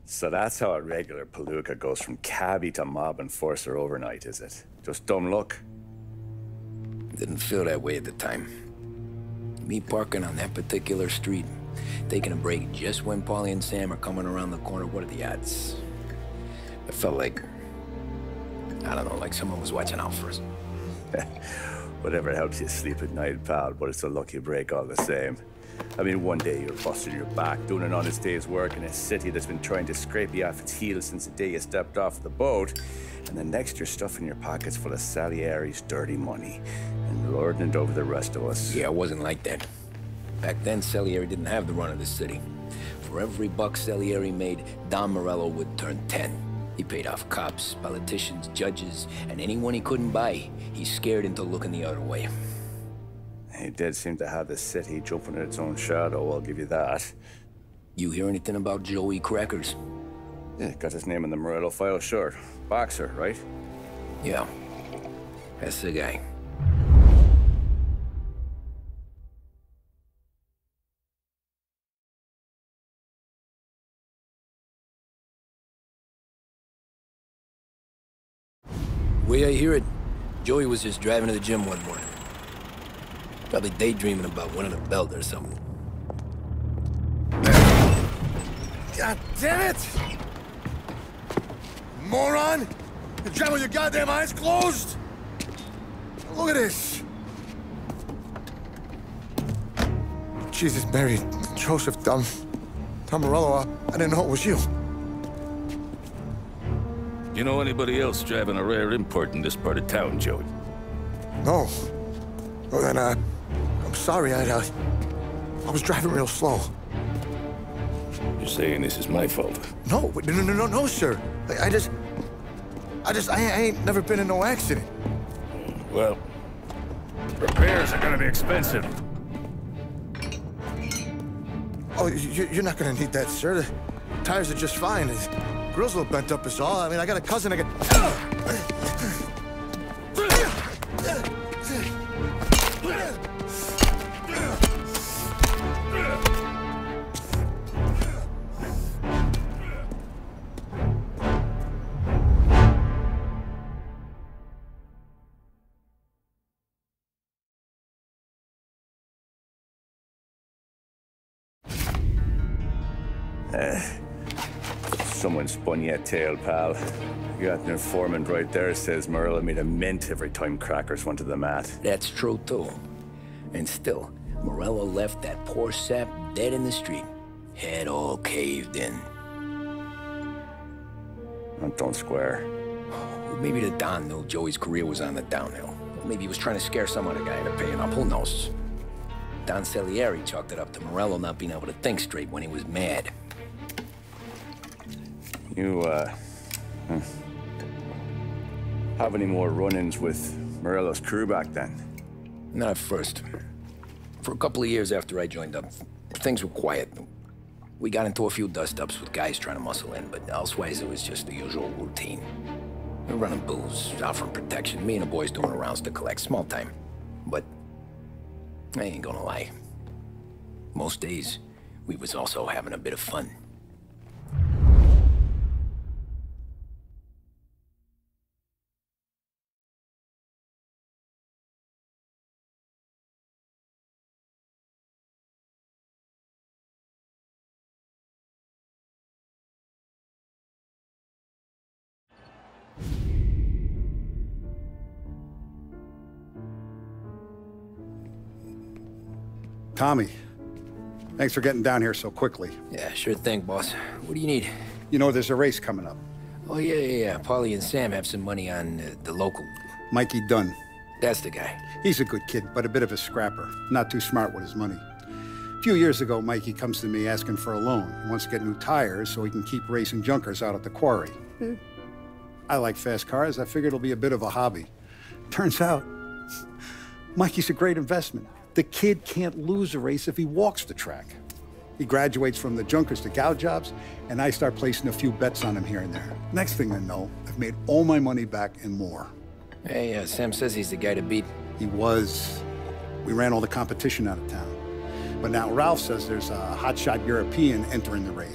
So that's how a regular palooka goes from cabbie to mob enforcer overnight, is it? Just dumb luck? Didn't feel that way at the time. Me parking on that particular street, taking a break just when Paulie and Sam are coming around the corner, what are the odds? It felt like, I don't know, like someone was watching out for us. Whatever helps you sleep at night, pal, but it's a lucky break all the same. I mean, one day you're busting your back, doing an honest day's work in a city that's been trying to scrape you off its heels since the day you stepped off the boat, and the next you're stuffing your pockets full of Salieri's dirty money and lording it over the rest of us. Yeah, it wasn't like that. Back then, Salieri didn't have the run of the city. For every buck Salieri made, Don Morello would turn 10. He paid off cops, politicians, judges, and anyone he couldn't buy, he scared into looking the other way. He did seem to have the city jumping at its own shadow, I'll give you that. You hear anything about Joey Crackers? Yeah, got his name in the Morello file, sure. Boxer, right? Yeah, that's the guy. Way I hear it, Joey was just driving to the gym one morning. Probably daydreaming about winning a belt or something. God damn it! Moron! You're driving with your goddamn eyes closed? Look at this! Jesus, Mary, Joseph, Tom Morello, I didn't know it was you. You know anybody else driving a rare import in this part of town, Joey? No. Well, then, I'm sorry, I was driving real slow. You're saying this is my fault? No, sir. I ain't never been in no accident. Well, repairs are gonna be expensive. Oh, you're not gonna need that, sir. The tires are just fine. The grill's a little bent up is all. I mean, I got a cousin I can... Someone spun you a tale, pal. You got an informant right there says Morello made a mint every time Crackers went to the mat. That's true, too. And still, Morello left that poor sap dead in the street. Head all caved in. Don't square. Well, maybe the Don knew Joey's career was on the downhill. Maybe he was trying to scare some other guy into paying up. Who knows? Don Salieri chalked it up to Morello not being able to think straight when he was mad. You, have any more run-ins with Morello's crew back then? Not at first. For a couple of years after I joined up, things were quiet. We got into a few dust-ups with guys trying to muscle in, but elsewise it was just the usual routine. We were running booze, offering protection, me and the boys doing rounds to collect, small time. But I ain't gonna lie. Most days, we was also having a bit of fun. Tommy, thanks for getting down here so quickly. Yeah, sure thing, boss. What do you need? You know, there's a race coming up. Oh, yeah. Paulie and Sam have some money on the local. Mikey Dunn. That's the guy. He's a good kid, but a bit of a scrapper. Not too smart with his money. A few years ago, Mikey comes to me asking for a loan. He wants to get new tires so he can keep racing junkers out at the quarry. I like fast cars. I figured it'll be a bit of a hobby. Turns out, Mikey's a great investment. The kid can't lose a race if he walks the track. He graduates from the junkers to gal jobs, and I start placing a few bets on him here and there. Next thing I know, I've made all my money back and more. Hey, Sam says he's the guy to beat. He was. We ran all the competition out of town. But now Ralph says there's a hotshot European entering the race.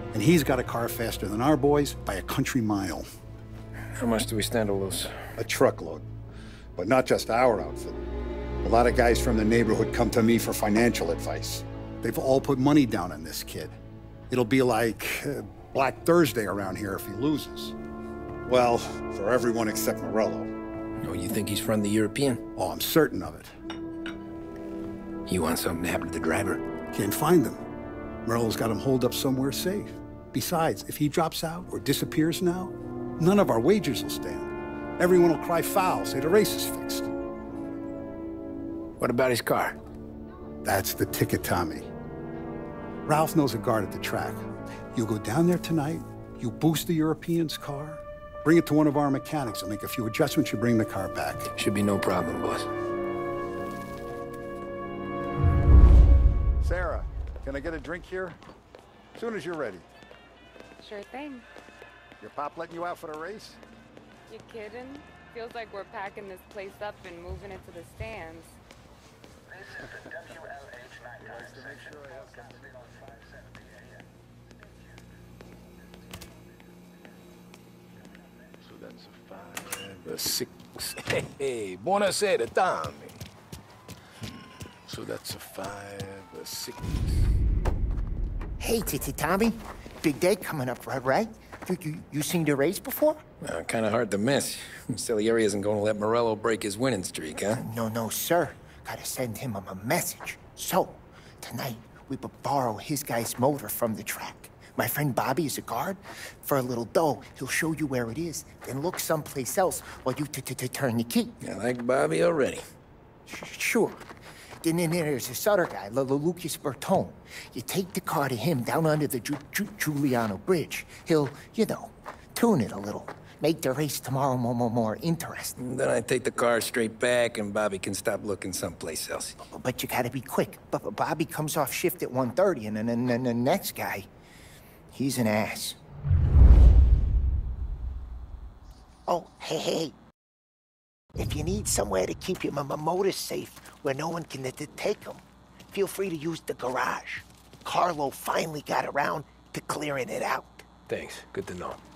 And he's got a car faster than our boys by a country mile. How much do we stand to lose? A truckload. But not just our outfit. A lot of guys from the neighborhood come to me for financial advice. They've all put money down on this kid. It'll be like Black Thursday around here if he loses. Well, for everyone except Morello. Oh, you think he's from the European? Oh, I'm certain of it. You want something to happen to the driver? Can't find him. Morello's got him holed up somewhere safe. Besides, if he drops out or disappears now, none of our wagers will stand. Everyone will cry foul, say the race is fixed. What about his car? That's the ticket, Tommy. Ralph knows a guard at the track. You go down there tonight, you boost the European's car, bring it to one of our mechanics, and make a few adjustments, you bring the car back. Should be no problem, boss. Sarah, can I get a drink here? As soon as you're ready. Sure thing. Your pop letting you out for the race? You kidding? Feels like we're packing this place up and moving it to the stands. This is the WLH nighttime section. Broadcasting on 570 AM. So that's a 5, a 6. Hey, buonasera, Tommy. So that's a 5, a 6. Hey, Tommy. Big day coming up, right? You seen the race before? Kind of hard to miss. Salieri isn't going to let Morello break his winning streak, huh? No, sir. Gotta send him a message. So, tonight, we borrow his guy's motor from the track. My friend Bobby is a guard. For a little dough, he'll show you where it is, then look someplace else while you turn the key. I like Bobby already. Sure. Then there's this other guy, Lucas Bertone. You take the car to him down under the Giuliano Bridge. He'll, tune it a little. Make the race tomorrow more interesting. Then I take the car straight back and Bobby can stop looking someplace else. But you gotta be quick. But Bobby comes off shift at 1:30, and then the next guy, he's an ass. Oh, hey. If you need somewhere to keep your motor safe where no one can take them, feel free to use the garage. Carlo finally got around to clearing it out. Thanks. Good to know.